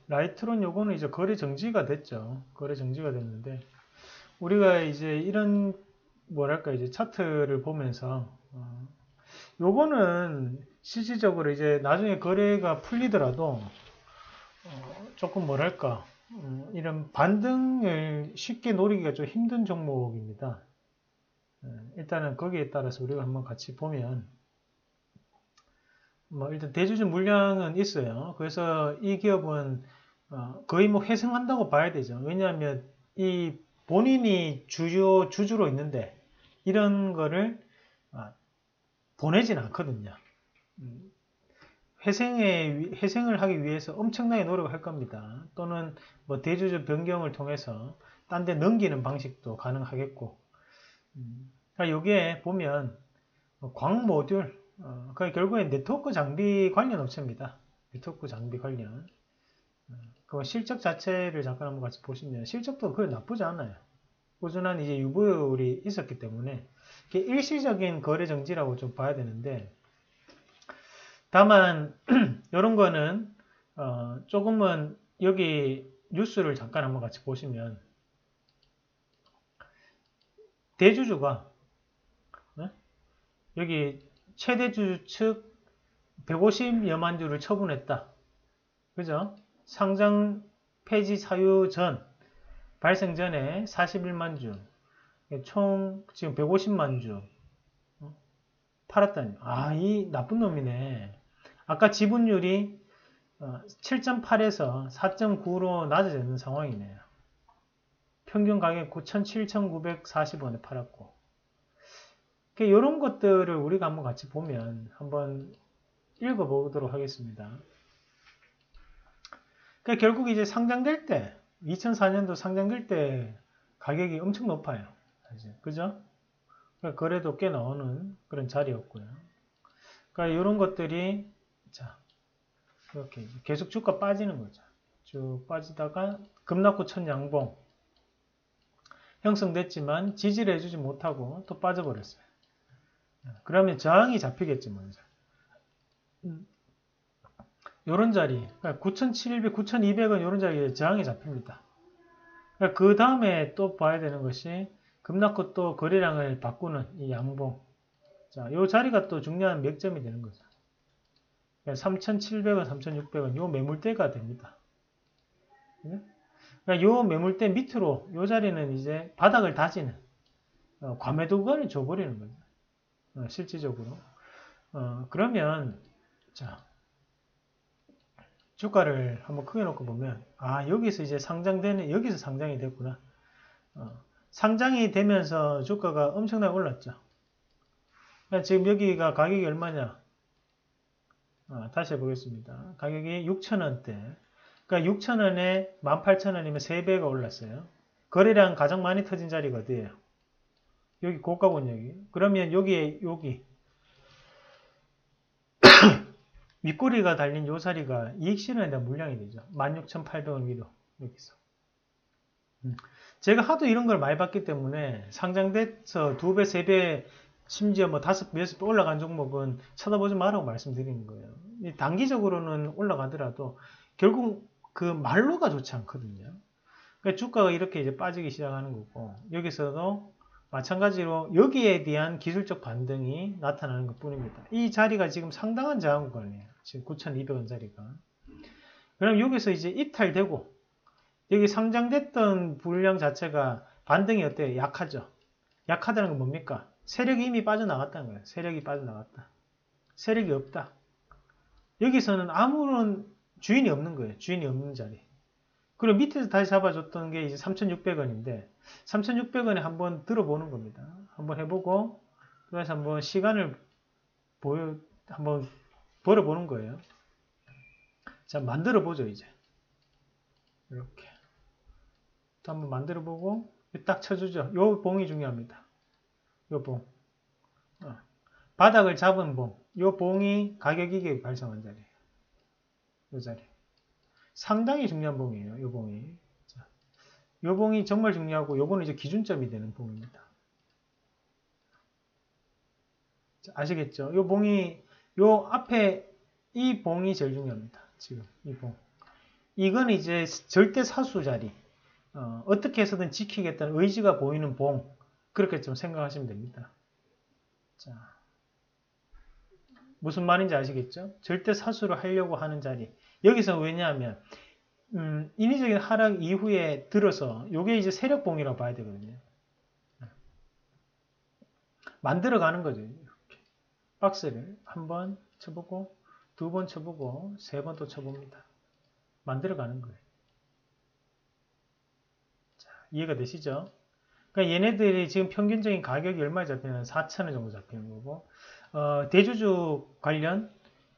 라이트론 요거는 이제 거래 정지가 됐죠. 거래 정지가 됐는데, 우리가 이제 이런, 뭐랄까, 이제 차트를 보면서, 요거는 실질적으로 이제 나중에 거래가 풀리더라도, 조금 뭐랄까, 이런 반등을 쉽게 노리기가 좀 힘든 종목입니다. 일단은 거기에 따라서 우리가 한번 같이 보면, 뭐 일단 대주주 물량은 있어요. 그래서 이 기업은 거의 뭐 회생한다고 봐야 되죠. 왜냐하면 이 본인이 주요 주주로 있는데 이런 거를 보내진 않거든요. 음, 회생을 하기 위해서 엄청나게 노력을 할 겁니다. 또는 뭐 대주주 변경을 통해서 딴 데 넘기는 방식도 가능하겠고. 그러니까 여기에 보면 광 모듈, 그러니까 결국엔 네트워크 장비 관련 업체입니다. 네트워크 장비 관련. 그 실적 자체를 잠깐 한번 같이 보시면 실적도 그렇게 나쁘지 않아요. 꾸준한 이제 유보율이 있었기 때문에 일시적인 거래 정지라고 좀 봐야 되는데, 다만 이런 거는 조금은 여기 뉴스를 잠깐 한번 같이 보시면 대주주가 여기 최대주주 측 150여만 주를 처분했다. 그죠? 상장 폐지 사유 전, 발생 전에 41만 주, 총 지금 150만 주 팔았다니. 이 나쁜 놈이네. 아까 지분율이 7.8에서 4.9로 낮아지는 상황이네요. 평균 가격 9,7,940원에 팔았고. 이런 것들을 우리가 한번 같이 보면 한번 읽어보도록 하겠습니다. 결국 이제 상장될 때, 2004년도 상장될 때 가격이 엄청 높아요. 그죠? 거래도 꽤 나오는 그런 자리였고요. 그러니까 이런 것들이 자 이렇게 계속 주가 빠지는 거죠. 쭉 빠지다가 급락후 첫 양봉 형성됐지만 지지를 해주지 못하고 또 빠져버렸어요. 그러면 저항이 잡히겠지 먼저. 요런 자리, 9,700, 9,200원 요런 자리에 저항이 잡힙니다. 그 다음에 또 봐야 되는 것이 급락후 또 거래량을 바꾸는 이 양봉. 자, 요 자리가 또 중요한 맥점이 되는 거죠. 3,700원, 3,600원 요 매물대가 됩니다. 요 매물대 밑으로 요 자리는 이제 바닥을 다지는 과매도 구간을 줘버리는 거죠. 실질적으로. 그러면 자 주가를 한번 크게 놓고 보면 여기서 이제 여기서 상장이 됐구나. 상장이 되면서 주가가 엄청나게 올랐죠. 지금 여기가 가격이 얼마냐? 다시 해보겠습니다. 가격이 6,000원대. 그러니까 6,000원에 18,000원이면 3배가 올랐어요. 거래량 가장 많이 터진 자리가 어디예요? 여기 고가권 여기. 그러면 여기 윗꼬리가 달린 요 자리가 이익 실현에 대한 물량이 되죠. 16,800원 위로 여기서. 제가 하도 이런 걸 많이 봤기 때문에 상장돼서 2배, 3배, 심지어 뭐 5배, 6배 올라간 종목은 쳐다보지 말라고 말씀드리는 거예요. 단기적으로는 올라가더라도 결국 그 말로가 좋지 않거든요. 그러니까 주가가 이렇게 이제 빠지기 시작하는 거고, 여기서도 마찬가지로 여기에 대한 기술적 반등이 나타나는 것 뿐입니다. 이 자리가 지금 상당한 저항 구간이에요. 지금 9,200원 자리가. 그럼 여기서 이제 이탈되고, 여기 상장됐던 물량 자체가 반등이 어때요? 약하죠. 약하다는 건 뭡니까? 세력이 이미 빠져나갔다는 거예요. 세력이 빠져나갔다. 세력이 없다. 여기서는 아무런 주인이 없는 거예요. 주인이 없는 자리. 그리고 밑에서 다시 잡아줬던 게 이제 3,600원인데 3,600원에 한번 들어보는 겁니다. 한번 해보고 그래서 한번 시간을 한번 벌어보는 거예요. 자, 만들어 보죠 이제. 이렇게 또 한번 만들어 보고 딱 쳐주죠. 요 봉이 중요합니다. 요 봉. 바닥을 잡은 봉. 요 봉이 가격 이익이 발생한 자리예요. 요 자리. 상당히 중요한 봉이에요. 요 봉이. 자, 요 봉이 정말 중요하고 요거는 이제 기준점이 되는 봉입니다. 자, 아시겠죠? 요 앞에 이 봉이 제일 중요합니다. 지금 이 봉. 이건 이제 절대 사수 자리. 어떻게 해서든 지키겠다는 의지가 보이는 봉. 그렇게 좀 생각하시면 됩니다. 자, 무슨 말인지 아시겠죠? 절대 사수를 하려고 하는 자리. 여기서 왜냐하면 인위적인 하락 이후에 들어서 요게 이제 세력봉이라고 봐야 되거든요. 만들어가는 거죠. 이렇게. 박스를 한 번 쳐보고 두 번 쳐보고 세 번 또 쳐봅니다. 만들어가는 거예요. 자, 이해가 되시죠? 그러니까 얘네들이 지금 평균적인 가격이 얼마 잡히는 4,000원 정도 잡히는 거고 대주주 관련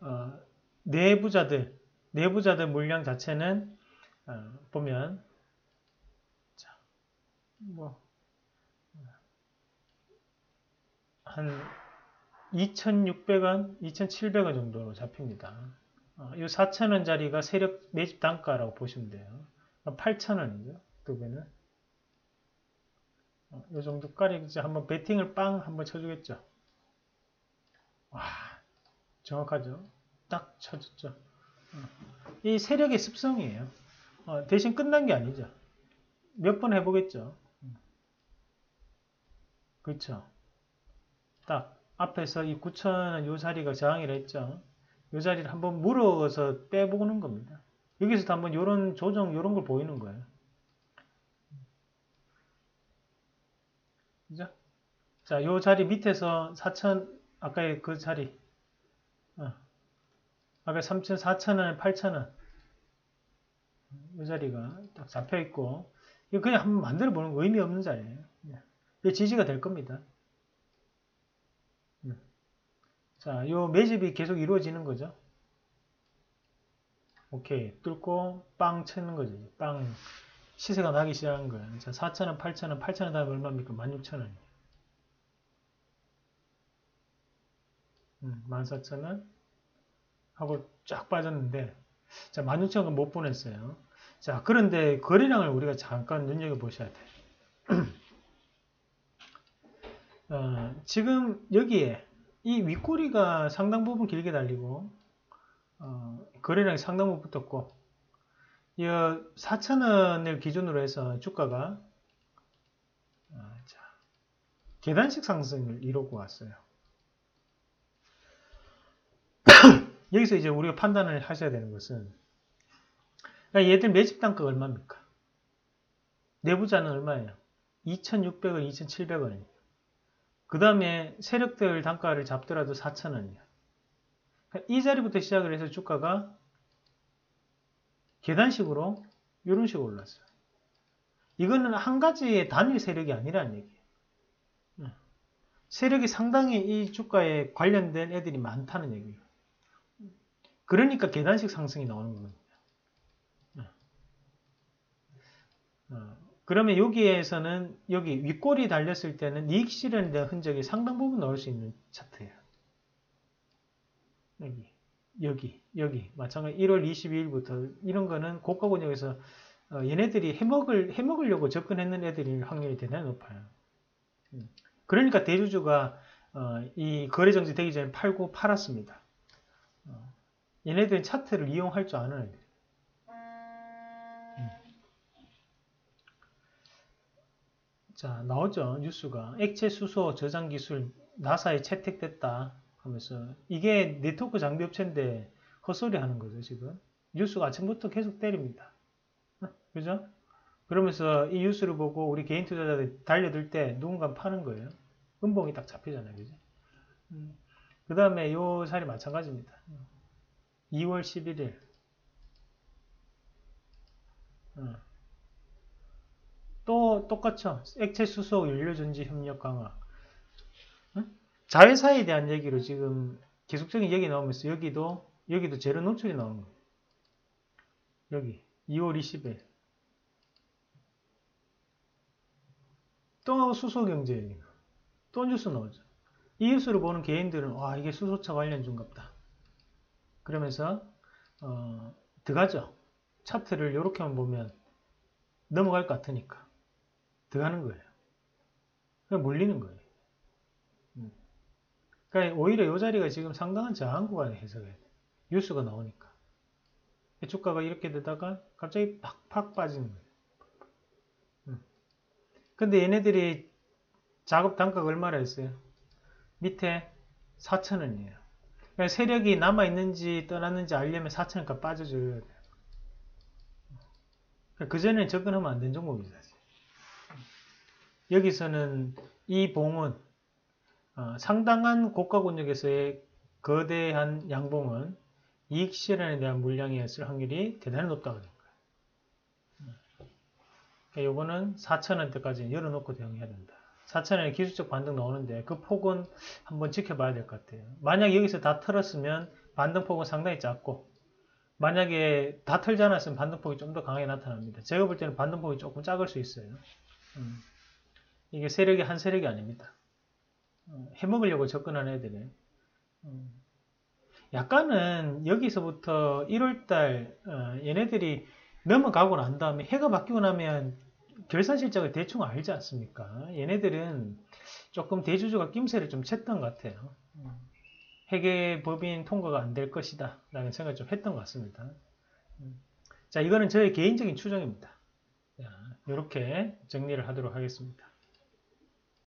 내부자들 물량 자체는 보면 자, 뭐 한 2,600원, 2,700원 정도로 잡힙니다. 이 4,000원짜리가 세력 매집 단가라고 보시면 돼요. 8,000원이죠. 두 배는. 이 정도까지 이제 한번 베팅을 빵 한번 쳐주겠죠. 와, 정확하죠. 딱 쳐줬죠. 이 세력의 습성이에요. 대신 끝난 게 아니죠. 몇 번 해보겠죠. 그렇죠. 딱 앞에서 이 9,000원 요 자리가 저항이라 했죠. 요 자리를 한번 물어서 빼보는 겁니다. 여기서도 한번 요런 조정 요런 걸 보이는 거예요. 그죠? 자, 요 자리 밑에서 4,000 아까의 그 자리 아까 3,000, 4,000원, 8,000원 이 자리가 딱 잡혀 있고 이거 그냥 한번 만들어 보는 거 의미 없는 자리예요. 이게 지지가 될 겁니다. 자, 요 매집이 계속 이루어지는 거죠. 오케이. 뚫고 빵 치는 거죠. 빵 시세가 나기 시작한 거예요. 자, 4,000원, 8,000원, 8,000원 다음에 얼마입니까? 16,000원. 14,000원 하고 쫙 빠졌는데 자, 16,000원 못 보냈어요. 자, 그런데 거래량을 우리가 잠깐 눈여겨보셔야 돼요. 지금 여기에 이 윗꼬리가 상당 부분 길게 달리고 거래량이 상당 부분 붙었고 4,000원을 기준으로 해서 주가가 계단식 상승을 이루고 왔어요. 여기서 이제 우리가 판단을 하셔야 되는 것은 얘들 매집 단가가 얼마입니까? 내부자는 얼마예요? 2,600원, 2,700원이에요. 그 다음에 세력들 단가를 잡더라도 4,000원이에요. 이 자리부터 시작을 해서 주가가 계단식으로 이런 식으로 올랐어요. 이거는 한 가지의 단일 세력이 아니라는 얘기예요. 세력이 상당히 이 주가에 관련된 애들이 많다는 얘기예요. 그러니까 계단식 상승이 나오는 거거든요. 그러면 여기에서는 여기 윗골이 달렸을 때는 이익 실현에 대한 흔적이 상당 부분 넣을 수 있는 차트예요. 여기 마찬가지 1월 22일부터 이런 거는 고가 권역에서 얘네들이 해먹으려고 접근했는 애들일 확률이 대단히 높아요. 그러니까 대주주가 이 거래 정지 되기 전에 팔고 팔았습니다. 얘네들은 차트를 이용할 줄 아는 애들. 자, 나오죠. 뉴스가 액체 수소 저장 기술 나사에 채택됐다 하면서 이게 네트워크 장비 업체인데 헛소리 하는 거죠, 지금. 뉴스가 아침부터 계속 때립니다. 그죠? 그러면서 이 뉴스를 보고 우리 개인 투자자들 달려들 때 누군가 파는 거예요. 음봉이 딱 잡히잖아요. 그죠? 그 다음에 요 자리 마찬가지입니다. 2월 11일. 또 똑같죠. 액체 수소 연료전지 협력 강화. 자회사에 대한 얘기로 지금 계속적인 얘기 나오면서 여기도 재료 노출이 나오는 거예요. 여기 2월 20일. 또 수소 경제 얘기가. 또 뉴스 나오죠. 이 뉴스를 보는 개인들은 와 이게 수소차 관련주인갑다. 그러면서 들어가죠. 차트를 이렇게만 보면 넘어갈 것 같으니까 들어가는 거예요. 그냥 물리는 거예요. 그러니까 오히려 이 자리가 지금 상당한 저항 구간에 해석해야 돼. 뉴스가 나오니까. 주가가 이렇게 되다가 갑자기 팍팍 빠지는 거예요. 근데 얘네들이 작업 단가가 얼마나 했어요? 밑에 4,000원이에요. 그러니까 세력이 남아있는지 떠났는지 알려면 4,000원까지 빠져줘야 돼요. 그 전에는 접근하면 안 된 종목이죠. 여기서는 이 봉은 상당한 고가 권역에서의 거대한 양봉은 이익 실현에 대한 물량이었을 확률이 대단히 높다고 된 거예요. 그러니까 요거는 4,000원대까지 열어놓고 대응해야 된다. 4,000원에 기술적 반등 나오는데 그 폭은 한번 지켜봐야 될 것 같아요. 만약 여기서 다 털었으면 반등폭은 상당히 작고, 만약에 다 털지 않았으면 반등폭이 좀 더 강하게 나타납니다. 제가 볼 때는 반등폭이 조금 작을 수 있어요. 이게 세력이 한 세력이 아닙니다. 해먹으려고 접근하는 애들이에요. 약간은 여기서부터 1월달 얘네들이 넘어가고 난 다음에 해가 바뀌고 나면 결산 실적을 대충 알지 않습니까? 얘네들은 조금 대주주가 낌새를 좀 챘던 것 같아요. 회계법인 통과가 안 될 것이다 라는 생각을 좀 했던 것 같습니다. 자, 이거는 저의 개인적인 추정입니다. 자, 이렇게 정리를 하도록 하겠습니다.